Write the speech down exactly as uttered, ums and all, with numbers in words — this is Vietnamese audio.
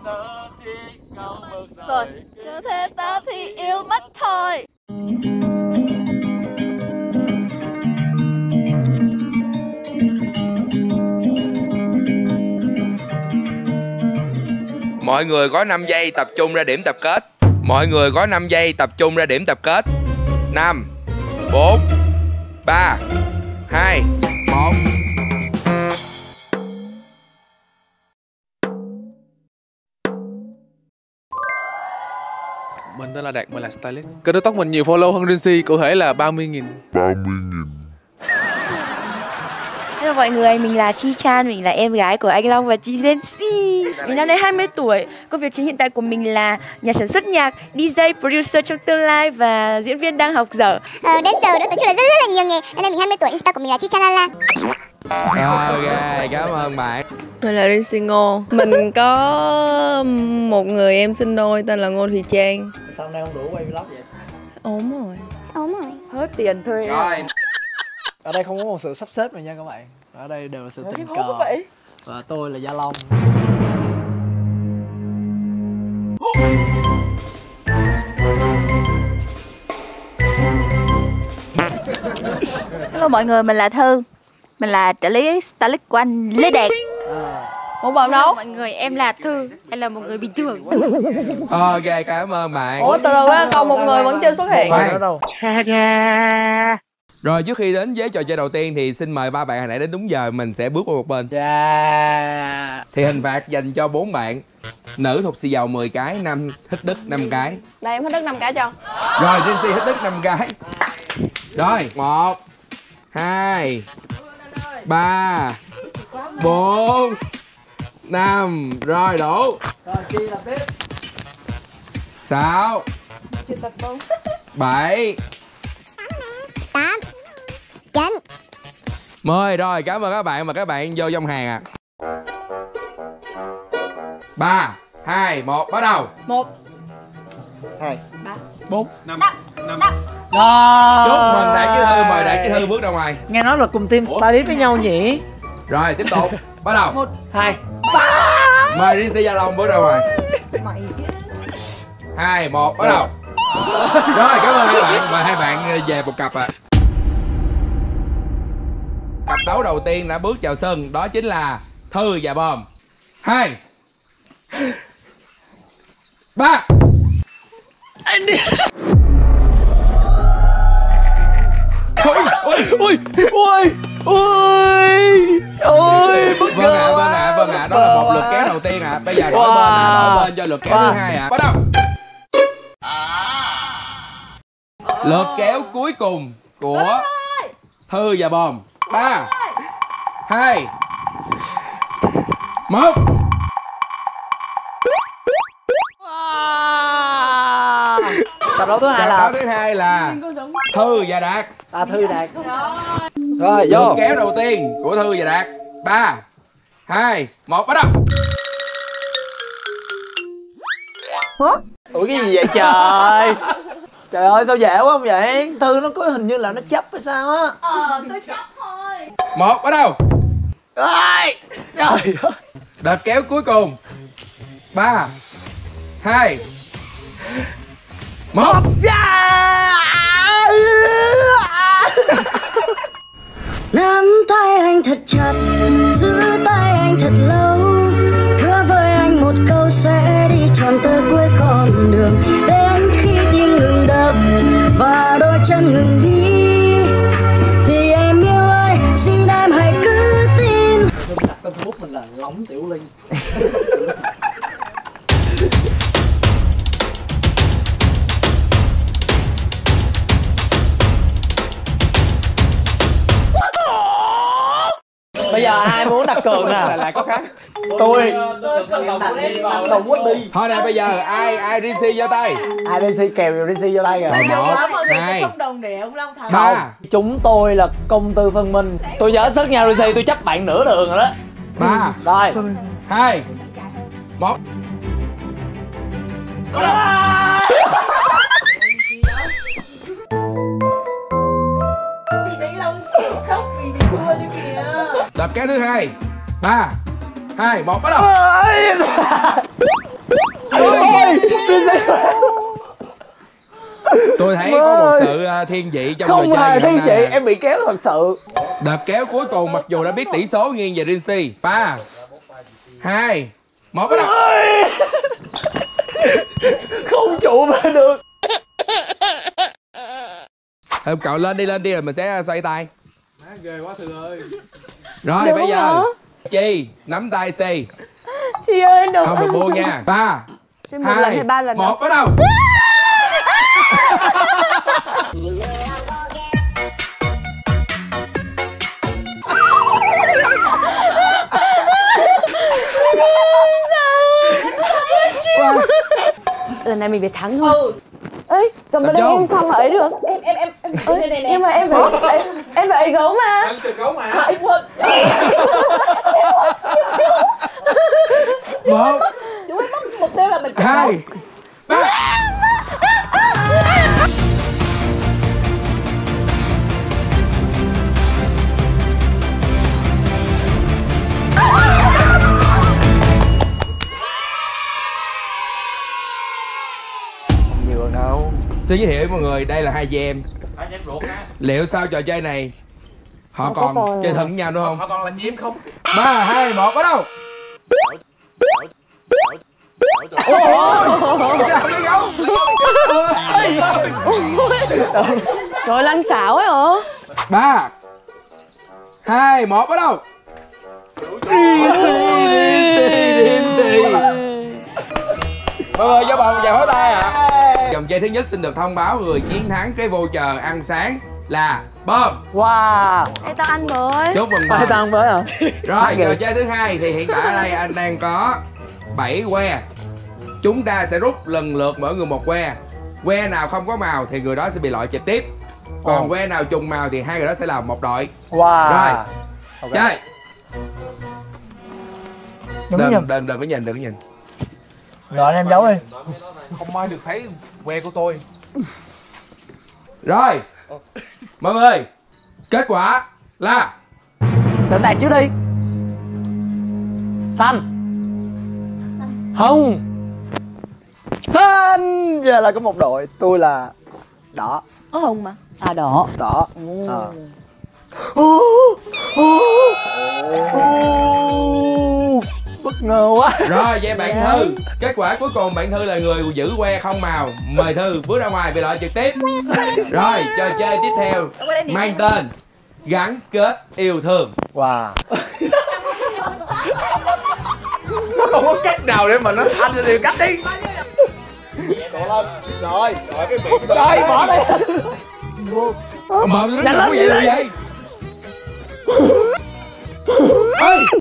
Rồi, cơ thể ta thì yêu mất thôi. Mọi người có năm giây tập trung ra điểm tập kết. Mọi người có năm giây tập trung ra điểm tập kết. Năm, bốn, ba, hai, một. Mình tên là Đạt, mình là stylist. Kênh TikTok mình nhiều follow hơn Rinsy, cụ thể là ba mươi nghìn. ba mươi nghìn. Hello mọi người, mình là Chi Chan, mình là em gái của anh Long và chị Rinsy. Mình năm nay hai mươi tuổi, công việc chính hiện tại của mình là nhà sản xuất nhạc, đi jay, producer trong tương lai và diễn viên đang học dở. Ờ, dancer đó, nói chung là rất rất là nhiều nghề. Năm nay mình hai mươi tuổi, Insta của mình là Chi Chan La La. Ok, cảm ơn bạn. Mình là Rinsy Ngô. Mình có một người em sinh đôi tên là Ngô Thùy Trang. Sao hôm nay không đủ quay vlog vậy? Ốm rồi. Ốm rồi. Hết tiền thuê. Rồi. Ở đây không có một sự sắp xếp này nha các bạn. Ở đây đều là sự tình cờ. Vậy? Và tôi là Gia Long. Hello mọi người, mình là Thư. Mình là trợ lý stylist của anh Lê Đạt. Một bầm đâu? Mọi người, em là Thư. Em là một người bình thường. Ok, cảm ơn bạn. Ủa từ từ á, còn một người vẫn chưa xuất hiện. Bạn ở đâu? Rồi trước khi đến với trò chơi đầu tiên thì xin mời ba bạn hồi nãy đến đúng giờ, mình sẽ bước qua một bên. Yeah. Thì hình phạt dành cho bốn bạn. Nữ thuộc xì dầu mười cái, nam hít đất năm cái. Đây em hết đất năm cái cho. Rồi Rinsy hít đất năm cái. Rồi, một, hai, ba, bốn, năm. Rồi đủ. Rồi Chi làm tiếp. Sáu, bảy, Tám, chín. mười. Rồi, cảm ơn các bạn. Và các bạn vô trong hàng ạ. Ba, hai, một, bắt đầu. Một, Hai, ba, bốn, Năm. năm. Rồi. Chúc mừng Đạt với Thư, mời Đạt với Thư bước ra ngoài. Nghe nói là cùng team stylist với nhau nhỉ? Rồi, tiếp tục. Bắt đầu. Một, Hai, Mời Rinsy Gia Long bước ra ngoài. Hai, một, bắt đầu. Rồi, cảm ơn hai bạn. Mời hai bạn về một cặp ạ. À. Cặp đấu đầu tiên đã bước vào sân, đó chính là Thư và Bom. Hai, ba. ôi, ôi, ôi, ôi, ôi, bất Vâng ạ, vâng ạ, vâng ạ. Đó là một lượt kéo đầu tiên ạ. À. Bây giờ đổi bên ạ, đổi bên cho lượt kéo thứ hai ạ. À. Bắt đầu. Lượt kéo cuối cùng của Thư và Bom. Ba, hai, một. Cặp đấu thứ hai Cặp là đấu thứ hai là Thư và Đạt. à, Thư Đạt. Rồi vô. Lượt kéo đầu tiên của Thư và Đạt. Ba, hai, một, bắt đầu. Ủa cái gì vậy trời? Trời ơi sao dễ quá không vậy? Thư nó có hình như là nó chấp hay sao á. Ờ, tôi chấp thôi. Một, bắt đầu. Ôi, trời ơi. Đợt kéo cuối cùng. Ba, hai, một. Nắm tay anh thật chặt, giữ tay anh thật lâu, hứa với anh một câu sẽ đi tròn tới cuối con đường, đến khi tim ngừng đập và đôi chân ngừng đi thì em yêu ơi, xin em hãy cứ tin. Mình đặt tên Facebook mình là Lóng Tiểu Linh. Bây giờ ai muốn đặt cược nè? Lại có khác. Tôi. Tôi đồng quýt đi. Thôi nè, bây giờ ai ai Rinsy giơ tay. Ai Rinsy kèo Rinsy vô tay kìa. Rồi một, hai, Không đồng để ông Long thắng. ba, Chúng tôi là công tư phân minh. Tôi dở sức nha Rinsy, tôi chấp bạn nửa đường rồi đó. ba, Rồi. hai, một. Thì đấy Long sốc vì bị thua chứ kìa. Đợt kéo thứ hai. Ba, hai, một, bắt đầu. Ôi, Tôi thấy có một sự uh, thiên vị trong không trò chơi hề ngày hôm thiên nay. vị, em bị kéo thật sự. Đợt kéo cuối cùng mặc dù đã biết tỷ số nghiêng về Rinsy. Ba, hai, một bắt đầu. Không trụ mà được. Thôi cậu lên đi, lên đi rồi mình sẽ xoay tay. Má ghê quá Thư ơi. Rồi Được bây giờ hả? Chi nắm tay Si. Chị ơi được. Không được buông nha. Ba, Chứ một lần hai, hay ba lần một đâu. bắt đầu. Lần này mình phải thắng thôi. Ừ. Ê, cầm vào Tập đây trung. em sao mà ấy được. Em em em em Ê, này, này, này. Nhưng mà em phải em, em phải ấy gấu mà. Anh từ gấu mà. Em quên. Một, Chúng em mất mục tiêu là mình hai, ba. Nhiều hơn đâu. Xin giới thiệu với mọi người, đây là hai chị em. Liệu sau trò chơi này họ còn còn chơi thân với nhau nữa không? Họ còn là chị em không? Ba, hai, một bắt đầu. Trời ơi, lăn xảo ấy hả? Ba, hai, một bắt đầu. Mọi người cho bọn chào pháo tay ạ. Vòng chơi thứ nhất xin được thông báo người chiến thắng cái voucher ăn sáng là Bom. Wow. Ê, tao ăn rồi. Chúc mừng Phải Bom. tăng với hả? Rồi trò chơi thứ hai thì hiện tại ở đây anh đang có bảy que. Chúng ta sẽ rút lần lượt mỗi người một que. Que nào không có màu thì người đó sẽ bị loại trực tiếp. Còn Ồ. que nào trùng màu thì hai người đó sẽ là một đội. Wow. Rồi. Ok. Chơi. Đúng Đừng, không? đừng, đừng có nhìn, đừng có nhìn. Rồi anh em giấu đi. Không ai được thấy que của tôi. Rồi. Mọi người, kết quả là Tỉnh đạt trước đi. Xanh. Hồng. Xanh. Giờ là có một đội. Tôi là đỏ. Có hồng mà. À đỏ. Đỏ. Ừ. À. Ô, ô, ô. Bất ngờ quá. rồi vậy bạn Dạ. Thư. Kết quả cuối cùng bạn Thư là người giữ que không màu. Mời Thư bước ra ngoài bị loại trực tiếp. Rồi trò chơi tiếp theo mang tên gắn kết yêu thương. Wow. Nó không có cách nào để mà nó anh thì cách đi. Rồi, rồi cái miệng Rồi bỏ đây. Mở nó vậy là vậy. Ê!